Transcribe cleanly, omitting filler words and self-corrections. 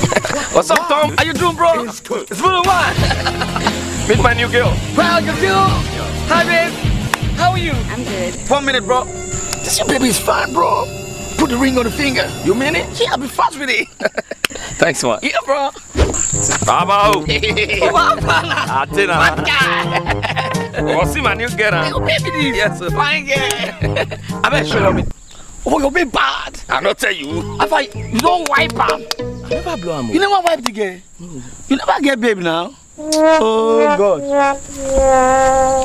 What's up, Tom? How you doing, bro? It's been a while. Meet my new girl. Well, your girl. Hi, babe. How are you? I'm good. 1 minute, bro. This your baby's fine, bro. Put the ring on the finger. You mean it? Yeah, I'll be fast with it. Thanks, man. Yeah, bro. Bravo. Oh, see my new girl. Huh? Baby, yes, sir. Fine girl. I bet show me. Oh, you're being bad. I'll not tell you. I find you don't wipe him. I never blow him. You never wipe the girl. You never get baby now. Oh, God.